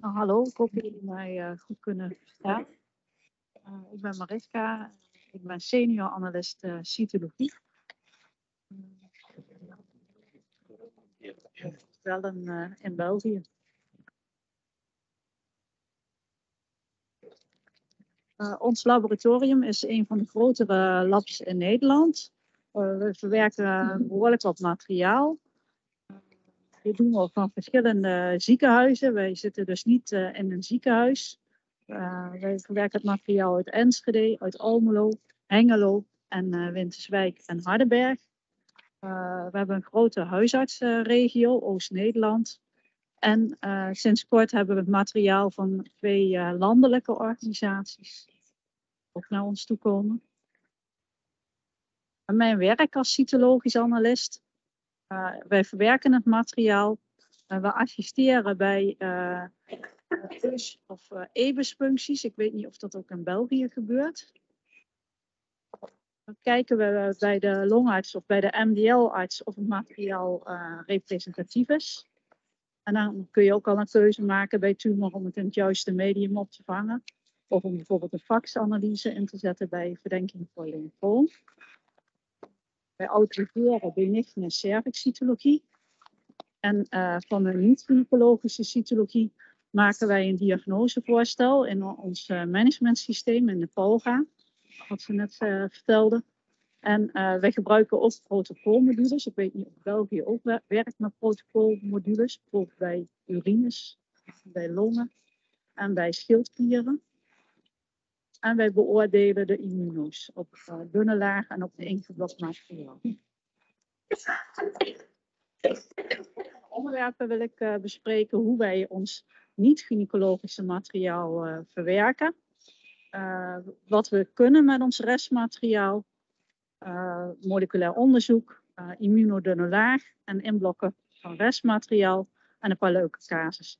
Nou, hallo, ik hoop dat jullie mij goed kunnen verstaan. Ik ben Mariska, ik ben senior analist cytologie. Wel in België. Ons laboratorium is een van de grotere labs in Nederland. We verwerken behoorlijk wat materiaal. Dit doen we van verschillende ziekenhuizen. Wij zitten dus niet in een ziekenhuis. Wij verwerken het materiaal uit Enschede, uit Almelo, Hengelo en Winterswijk en Hardenberg. We hebben een grote huisartsregio, Oost-Nederland. En sinds kort hebben we het materiaal van 2 landelijke organisaties ook naar ons toe komen. En mijn werk als cytologisch analist. Wij verwerken het materiaal. We assisteren bij EUS of EBUS-functies. Ik weet niet of dat ook in België gebeurt. Dan kijken we bij de longarts of bij de MDL-arts of het materiaal representatief is. En dan kun je ook al een keuze maken bij tumor om het in het juiste medium op te vangen. Of om bijvoorbeeld een faxanalyse in te zetten bij verdenking voor lymfoom. Wij autoriseren benigne cervixcytologie. En van de niet-gynaecologische cytologie maken wij een diagnosevoorstel in ons managementsysteem in de POGA. Wat ze net vertelde. En wij gebruiken ook protocolmodules. Ik weet niet of België ook werkt met protocolmodules. Bijvoorbeeld bij urines, bij longen en bij schildklieren. En wij beoordelen de immuno's op dunne laag en op de ingeblok materiaal. Onderwerpen wil ik bespreken hoe wij ons niet-gynaecologische materiaal verwerken. Wat we kunnen met ons restmateriaal. Moleculair onderzoek, immunodunne laag en inblokken van restmateriaal en een paar leuke casussen.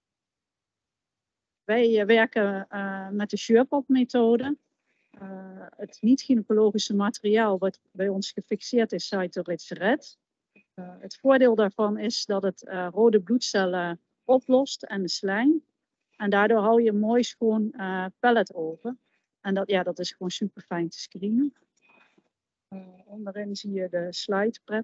Wij werken met de SurePop-methode. Het niet-gynaecologische materiaal wat bij ons gefixeerd is, Cytorix Red. Het voordeel daarvan is dat het rode bloedcellen oplost en de slijm. En daardoor hou je een mooi schoon pellet over. En dat is gewoon super fijn te screenen. Onderin zie je de slide prep.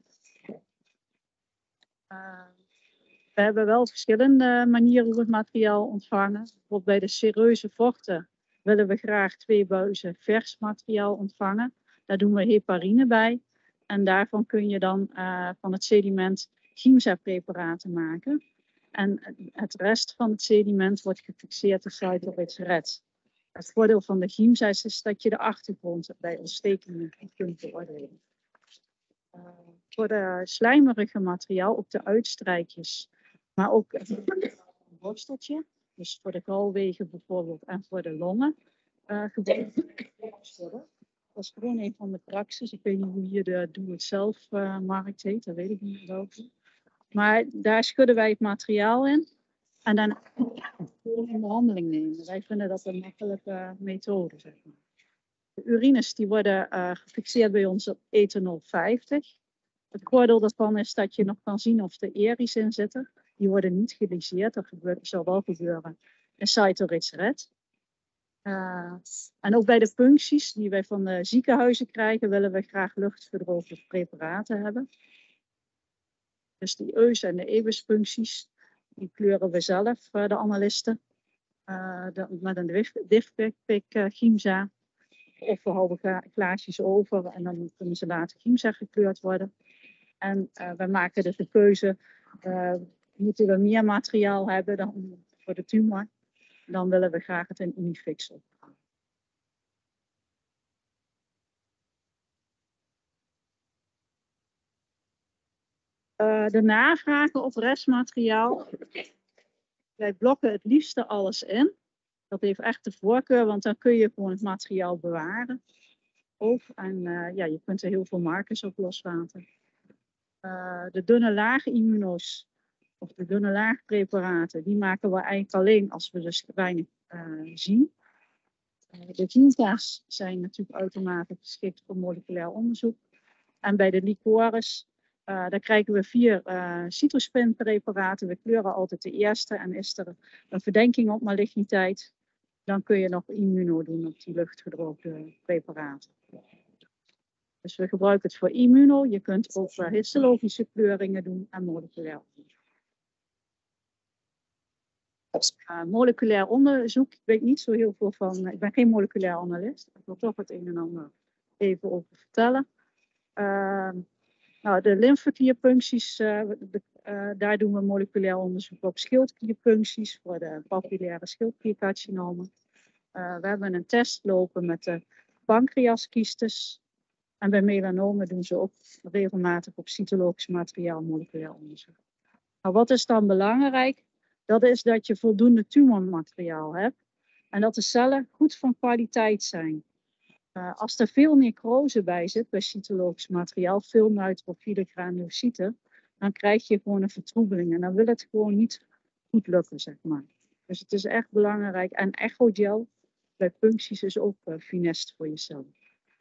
We hebben wel verschillende manieren hoe we het materiaal ontvangen. Bijvoorbeeld bij de sereuze vochten willen we graag 2 buizen vers materiaal ontvangen. Daar doen we heparine bij. En daarvan kun je dan van het sediment Giemsa-preparaten maken. En het rest van het sediment wordt gefixeerd in Cytorix Red. Het voordeel van de Giemsa is dat je de achtergrond bij ontstekingen kunt beoordelen. Voor de slijmerige materiaal, ook de uitstrijkjes, maar ook een borsteltje. Dus voor de galwegen bijvoorbeeld en voor de longen. Dat is gewoon een van de praxis. Ik weet niet hoe hier de doe-het-zelf markt heet, dat weet ik niet welke. Maar daar schudden wij het materiaal in. En dan in behandeling nemen. Wij vinden dat een makkelijke methode. Zeg maar. De urines die worden gefixeerd bij ons op ethanol 50. Het voordeel daarvan is dat je nog kan zien of er eries in zitten. Die worden niet gelyseerd. Dat zou wel gebeuren in Cytorix Red. En ook bij de puncties die wij van de ziekenhuizen krijgen, willen we graag luchtverdroogde preparaten hebben. Dus die EUS en de EBUS-puncties, die kleuren we zelf, de analisten, met een diftpick Giemsa. Of we houden glaasjes over en dan kunnen ze later Giemsa gekleurd worden. En we maken dus de keuze, moeten we meer materiaal hebben dan voor de tumor, dan willen we graag het in Unifix opvangen. De navragen op restmateriaal. Wij blokken het liefste alles in. Dat heeft echt de voorkeur, want dan kun je gewoon het materiaal bewaren. En je kunt er heel veel markers op loslaten. De dunne laag immuno's, of de dunne laag preparaten, die maken we eigenlijk alleen als we dus weinig zien. De Giemsa's zijn natuurlijk automatisch geschikt voor moleculair onderzoek. En bij de liqueurs Dan krijgen we 4 cytospin-preparaten. We kleuren altijd de eerste en is er een verdenking op maligniteit, dan kun je nog immuno doen op die luchtgedroogde preparaten. Dus we gebruiken het voor immuno. Je kunt ook histologische kleuringen doen en moleculair onderzoek. Moleculair onderzoek, ik weet niet zo heel veel van, ik ben geen moleculair analist. Ik wil toch het een en ander even over vertellen. Nou, de lymfeklierpuncties, daar doen we moleculair onderzoek op. Schildklierpuncties voor de papulaire schildkliercarcinomen. We hebben een test lopen met de pancreaskystes. En bij melanomen doen ze ook regelmatig op cytologisch materiaal moleculair onderzoek. Nou, wat is dan belangrijk? Dat is dat je voldoende tumormateriaal hebt en dat de cellen goed van kwaliteit zijn. Als er veel necrose bij zit, bij cytologisch materiaal, veel neutrofiele granulocyten, dan krijg je gewoon een vertroebeling en dan wil het gewoon niet goed lukken, zeg maar. Dus het is echt belangrijk. En echogel bij puncties is ook funest voor je cellen.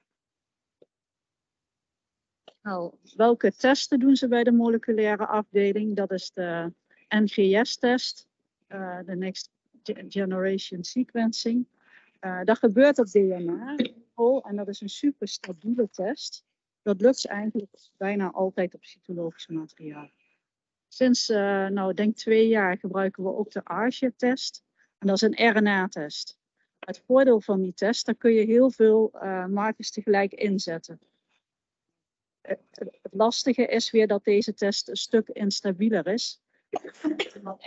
Nou, welke testen doen ze bij de moleculaire afdeling? Dat is de NGS-test, de Next Generation Sequencing. Dat gebeurt op DNA en dat is een super stabiele test. Dat lukt eigenlijk bijna altijd op cytologisch materiaal. Sinds, nou, denk 2 jaar gebruiken we ook de ARGE-test. En dat is een RNA-test. Het voordeel van die test, daar kun je heel veel markers tegelijk inzetten. Het lastige is weer dat deze test een stuk instabieler is. Want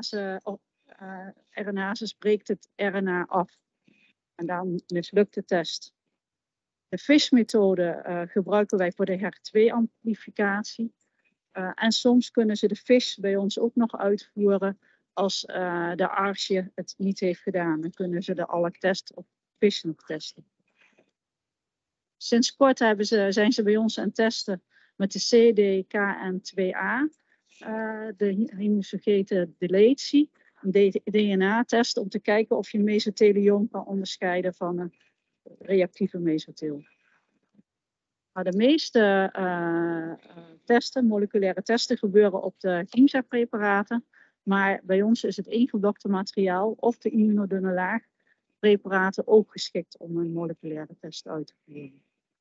RNase breekt het RNA af. En daarom mislukt de test. De FISH-methode gebruiken wij voor de HER2-amplificatie. En soms kunnen ze de FISH bij ons ook nog uitvoeren als de ARGE het niet heeft gedaan. Dan kunnen ze de ALK-test of FISH nog testen. Sinds kort zijn ze bij ons aan het testen met de CDKN2A, de hemosugete deletie, een DNA-test om te kijken of je mesothelioom kan onderscheiden van een reactieve mesoteel. Maar de meeste testen, moleculaire testen, gebeuren op de Giemsa-preparaten, maar bij ons is het ingeblokte materiaal of de immunodunne laag preparaten ook geschikt om een moleculaire test uit te voeren.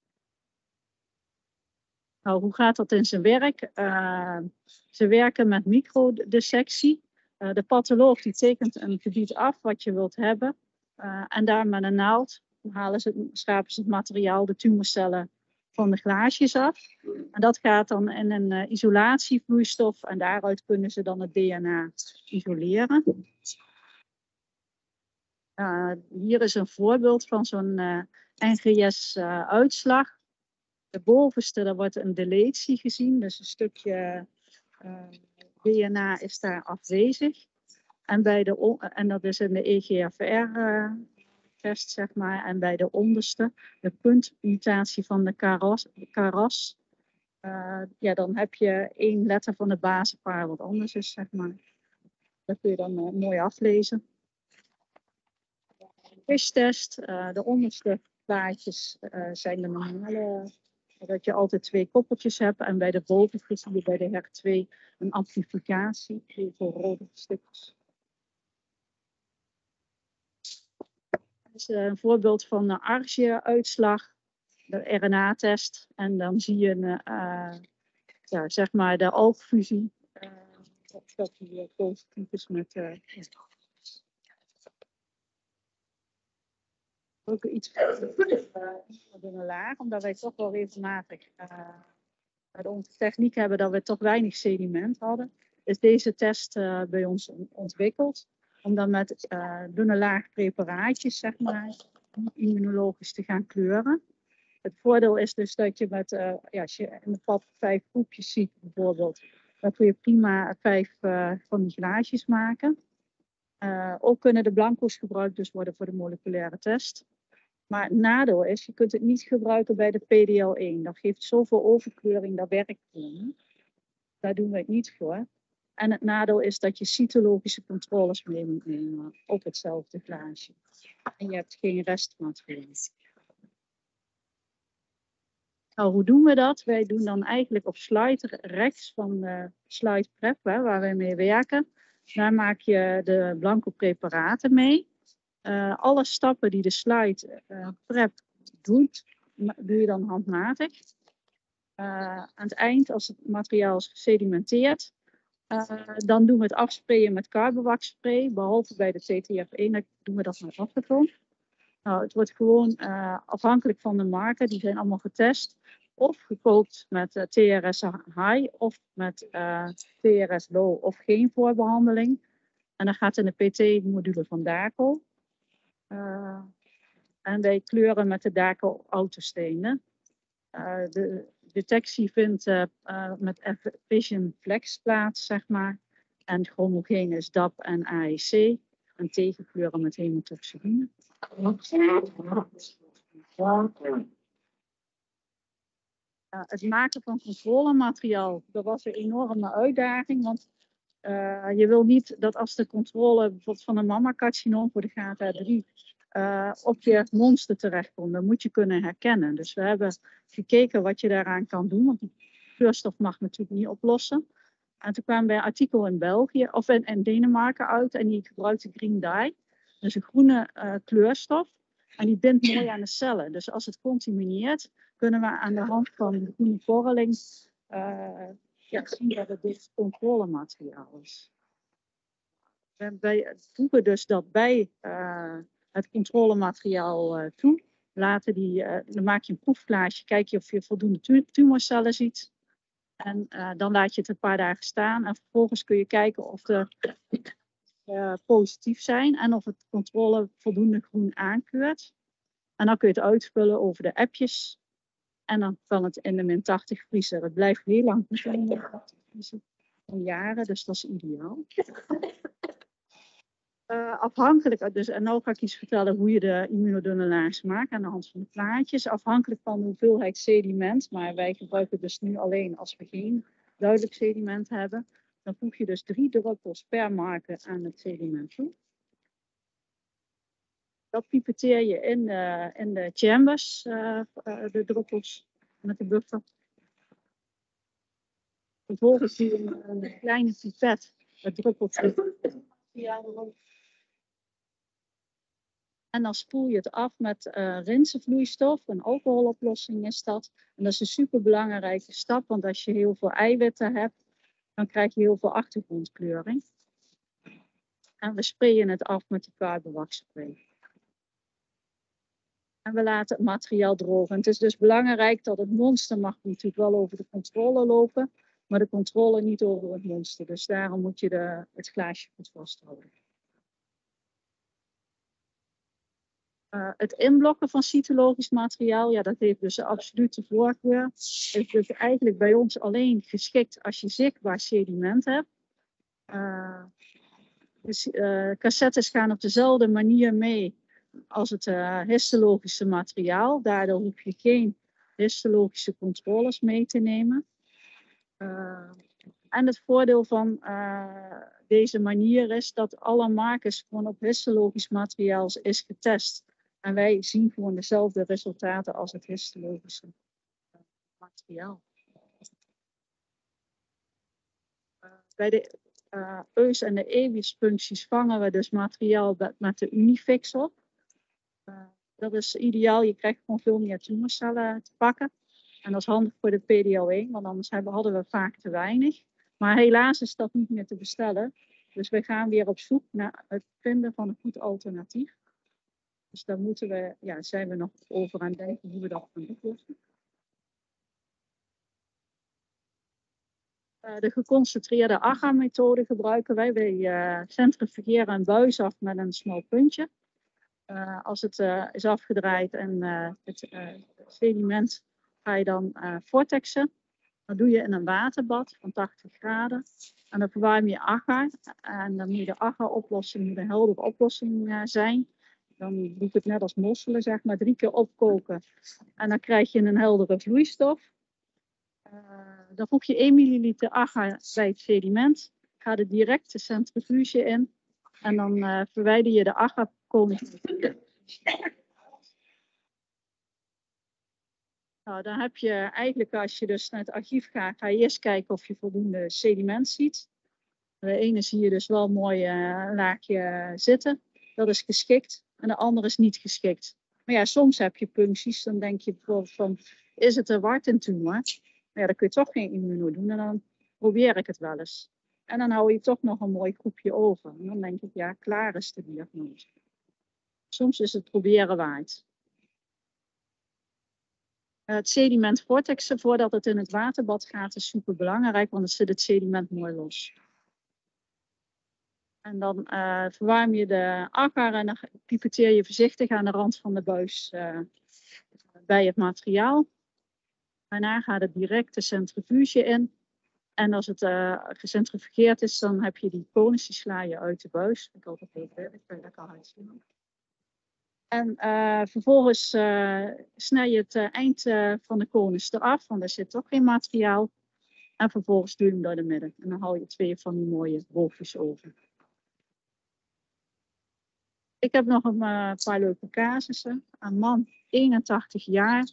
Nou, hoe gaat dat in zijn werk? Ze werken met microdissectie. De patholoog die tekent een gebied af wat je wilt hebben. En daar met een naald schrapen ze het materiaal, de tumorcellen, van de glaasjes af. En dat gaat dan in een isolatievloeistof en daaruit kunnen ze dan het DNA isoleren. Hier is een voorbeeld van zo'n NGS-uitslag. De bovenste, daar wordt een deletie gezien, dus een stukje DNA is daar afwezig. En dat is in de EGFR-test, zeg maar. En bij de onderste, de puntmutatie van de KRAS, ja, dan heb je 1 letter van de basispaar wat anders is, zeg maar. Dat kun je dan mooi aflezen. FISH-test, de onderste plaatjes zijn de normale, dat je altijd 2 koppeltjes hebt. En bij de bovenste zie je bij de HER2 een amplificatie, heel veel rode stukjes. Dit is een voorbeeld van de ARGE-uitslag, de RNA-test. En dan zie je ja, zeg maar de alkfusie, dat die positief is met ook iets van een laag, omdat wij toch wel regelmatig met onze techniek hebben dat we toch weinig sediment hadden. Is deze test bij ons ontwikkeld. Om dan met dunne laag preparaatjes, zeg maar, immunologisch te gaan kleuren. Het voordeel is dus dat je met, ja, als je in de pap 5 groepjes ziet bijvoorbeeld, dan kun je prima 5 van die glaasjes maken. Ook kunnen de blanco's gebruikt dus worden voor de moleculaire test. Maar het nadeel is, je kunt het niet gebruiken bij de PDL1. Dat geeft zoveel overkleuring, dat werkt niet. Daar doen we het niet voor. En het nadeel is dat je cytologische controles mee moet nemen op hetzelfde glaasje. En je hebt geen restmateriaal. Nou, hoe doen we dat? Wij doen dan eigenlijk op slide rechts van de slide prep, waar wij mee werken. Daar maak je de blanco preparaten mee. Alle stappen die de slide prep doet, doe je dan handmatig. Aan het eind, als het materiaal is gesedimenteerd, dan doen we het afsprayen met carbowaxspray. Behalve bij de TTF1, dan doen we dat met afgeton. Nou, het wordt gewoon afhankelijk van de marken, die zijn allemaal getest. Of gekookt met TRS high of met TRS low of geen voorbehandeling. En dan gaat in de PT-module van DACO. En wij kleuren met de DACO autostenen. De detectie vindt met Vision Flex plaats, zeg maar. En chromogeen is DAP en AEC. En tegenkleuren met hemotoxine. Het maken van controlemateriaal, dat was een enorme uitdaging. Want je wil niet dat als de controle bijvoorbeeld van een mammacarcinoom voor de GATA3 op je monster terechtkomt, dan moet je kunnen herkennen. Dus we hebben gekeken wat je daaraan kan doen, want die kleurstof mag natuurlijk niet oplossen. En toen kwamen we een artikel in België of in Denemarken uit en die gebruikte green dye. Dus een groene kleurstof. En die bindt mooi aan de cellen. Dus als het contamineert, kunnen we aan de hand van de groene korreling zien dat het dit controlemateriaal is. Wij voegen dus dat bij het controlemateriaal toe. Dan maak je een proefglaasje, kijk je of je voldoende tumorcellen ziet. En dan laat je het een paar dagen staan. En vervolgens kun je kijken of de positief zijn en of het controle voldoende groen aankeurt. En dan kun je het uitvullen over de appjes. En dan kan het in de min 80 vriezen. Het blijft heel lang vriezen. Jaren, dus dat is ideaal. Afhankelijk, dus, en nu ga ik iets vertellen hoe je de immunodunne laag maakt aan de hand van de plaatjes. Afhankelijk van de hoeveelheid sediment, maar wij gebruiken dus nu alleen als we geen duidelijk sediment hebben. Dan voeg je dus 3 druppels per marker aan het sediment toe. Dat pipetteer je in de chambers, de druppels met de buffer. Vervolgens doe je een kleine pipet met druppels. En dan spoel je het af met rinsenvloeistof, een alcoholoplossing is dat. En dat is een superbelangrijke stap, want als je heel veel eiwitten hebt, dan krijg je heel veel achtergrondkleuring. En we sprayen het af met de carbowaxspray. En we laten het materiaal drogen. Het is dus belangrijk dat het monster mag natuurlijk wel over de controle lopen, maar de controle niet over het monster. Dus daarom moet je het glaasje goed vasthouden. Het inblokken van cytologisch materiaal, ja, dat heeft dus een absolute voorkeur. Het is dus eigenlijk bij ons alleen geschikt als je zichtbaar sediment hebt. Cassettes gaan op dezelfde manier mee als het histologische materiaal. Daardoor hoef je geen histologische controles mee te nemen. En het voordeel van deze manier is dat alle markers gewoon op histologisch materiaal is getest. En wij zien gewoon dezelfde resultaten als het histologische materiaal. Bij de EUS en de EWIS-functies vangen we dus materiaal met de Unifix op. Dat is ideaal, je krijgt gewoon veel meer tumorcellen te pakken. En dat is handig voor de PDL1, want anders hadden we vaak te weinig. Maar helaas is dat niet meer te bestellen. Dus we gaan weer op zoek naar het vinden van een goed alternatief. Dus daar zijn we nog over aan het denken hoe we dat gaan oplossen. De geconcentreerde agar-methode gebruiken wij. Wij centrifugeren een buis af met een smal puntje. Als het is afgedraaid en het sediment ga je dan vortexen. Dat doe je in een waterbad van 80 graden. En dan verwarm je agar. En dan moet de agar-oplossing een heldere oplossing zijn. Dan doe ik het net als mosselen, zeg maar, 3 keer opkoken. En dan krijg je een heldere vloeistof. Dan voeg je 1 milliliter agar bij het sediment. Ga er direct de centrifuge in. En dan verwijder je de agarkoning. Nou, dan heb je eigenlijk, als je dus naar het archief gaat, ga je eerst kijken of je voldoende sediment ziet. De ene zie je dus wel mooi een laagje zitten. Dat is geschikt. En de andere is niet geschikt. Maar ja, soms heb je puncties. Dan denk je bijvoorbeeld van, is het een wartentumor? Maar ja, dan kun je toch geen immuno doen. En dan probeer ik het wel eens. En dan hou je toch nog een mooi groepje over. En dan denk ik, ja, klaar is de diagnose. Soms is het proberen waard. Het sediment vortexen voordat het in het waterbad gaat is super belangrijk, want dan zit het sediment mooi los. En dan verwarm je de agar en dan pipetteer je voorzichtig aan de rand van de buis bij het materiaal. Daarna gaat het direct de centrifuge in. En als het gecentrifugeerd is, dan heb je die konus, die sla je uit de buis. Ik altijd heel werk, kan je lekker uitzien. En vervolgens snij je het eind van de konus eraf, want er zit toch geen materiaal. En vervolgens doe je hem door de midden. En dan hou je 2 van die mooie wolkjes over. Ik heb nog een paar leuke casussen. Een man, 81 jaar.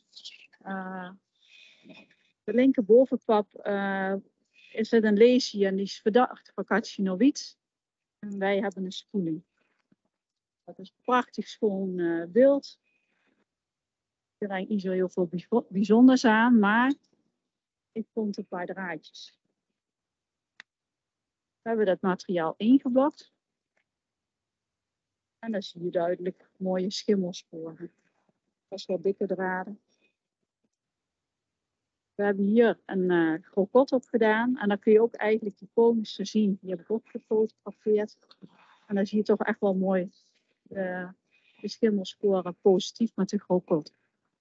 De linkerbovenpap is het een lesie en die is verdacht van carcinoïd. En wij hebben een spoeling. Dat is een prachtig schoon beeld. Er is eigenlijk niet zo heel veel bijzonders aan, maar ik vond een paar draadjes. We hebben dat materiaal ingeblokt. En dan zie je duidelijk mooie schimmelsporen. Dat is wel dikke draden. We hebben hier een krokot op gedaan. En dan kun je ook eigenlijk die konussen zien. Die heb ik ook gefotografeerd. En dan zie je toch echt wel mooi de schimmelsporen positief met de krokot.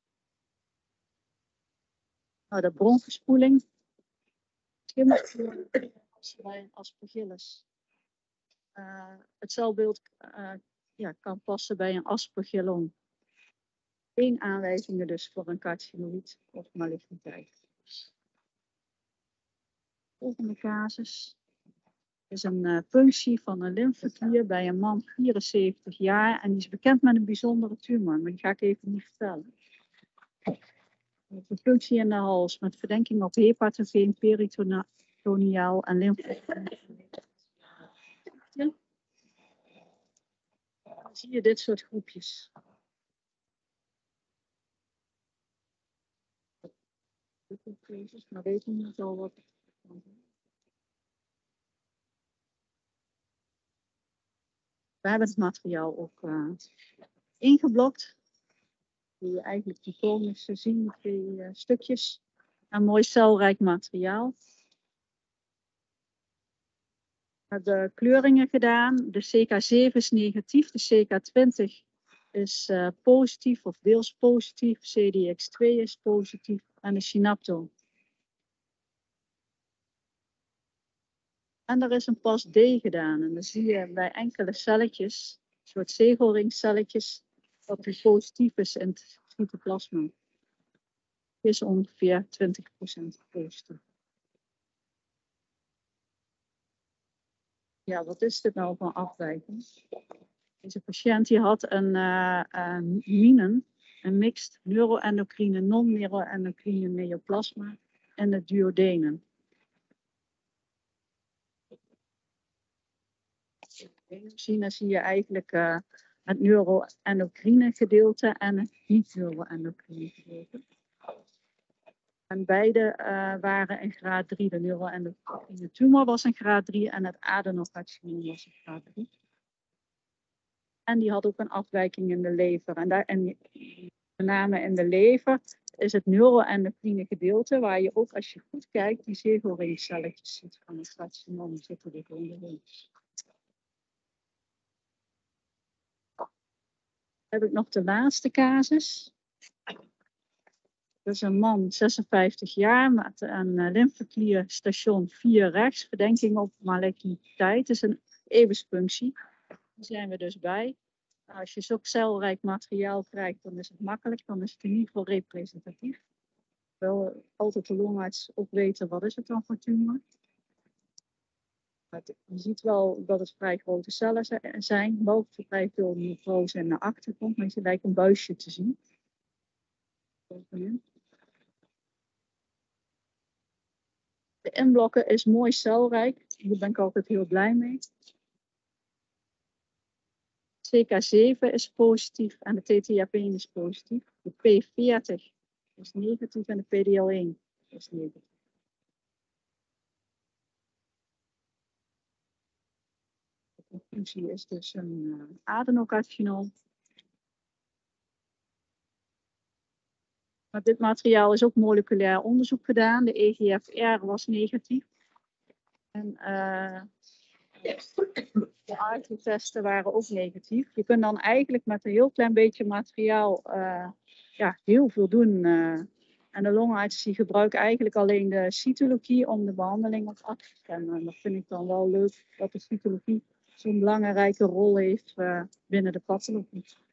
Nou, de bronchenspoeling. Schimmelsporen bij een aspergillus. Het celbeeld kan passen bij een aspergillon. Geen aanwijzingen dus voor een carcinoïd of maligniteit. Volgende casus is een punctie van een lymfeklier bij een man 74 jaar. En die is bekend met een bijzondere tumor, maar die ga ik even niet vertellen. Een punctie in de hals met verdenking op hepatogeen, peritoneaal en lymfoom. Dan zie je dit soort groepjes. Maar weet je niet al wat. We hebben het materiaal ook ingeblokt. Die je eigenlijk die konussen zien met die stukjes. Een mooi celrijk materiaal. We hebben kleuringen gedaan. De CK7 is negatief, de CK20 is positief of deels positief. CDX2 is positief en de synapto. En er is een pas D gedaan. En dan zie je bij enkele celletjes, een soort zegelringcelletjes, dat die positief is in het cytoplasma. Het is ongeveer 20% positief. Ja, wat is dit nou voor afwijking? Deze patiënt die had een MINEN, een mixed neuroendocrine, non-neuroendocrine neoplasma en de duodenen. Dan zie je eigenlijk het neuroendocrine gedeelte en het niet-neuroendocrine gedeelte. En beide waren in graad 3. De neuroendocrine tumor was in graad 3 en het adenocarcinoom was in graad 3. En die had ook een afwijking in de lever. En met name in de lever is het neuroendocrine gedeelte, waar je ook als je goed kijkt, die zegelringcelletjes ziet van het carcinoom zitten er onderin. Dan heb ik nog de laatste casus. Dat is een man, 56 jaar, met een lymfeklier station 4 rechts. Verdenking op maligniteit. Het is een ebespunctie. Daar zijn we dus bij. Nou, als je zo'n celrijk materiaal krijgt, dan is het makkelijk. Dan is het in ieder geval representatief. Wel altijd de longarts ook weten, wat is het dan voor tumor? Je ziet wel dat het vrij grote cellen zijn. Wel vrij veel necrose in de achtergrond. Maar je lijkt een buisje te zien. De inblokken is mooi celrijk. Hier ben ik altijd heel blij mee. CK7 is positief en de TTF1 is positief. De P40 is negatief en de PDL1 is negatief. De conclusie is dus een adenocarcinoom. Met dit materiaal is ook moleculair onderzoek gedaan. De EGFR was negatief. En de ARTO-testen waren ook negatief. Je kunt dan eigenlijk met een heel klein beetje materiaal heel veel doen. En de longartsen die gebruiken eigenlijk alleen de cytologie om de behandeling op af te stemmen. En dat vind ik dan wel leuk dat de cytologie zo'n belangrijke rol heeft binnen de pathologie.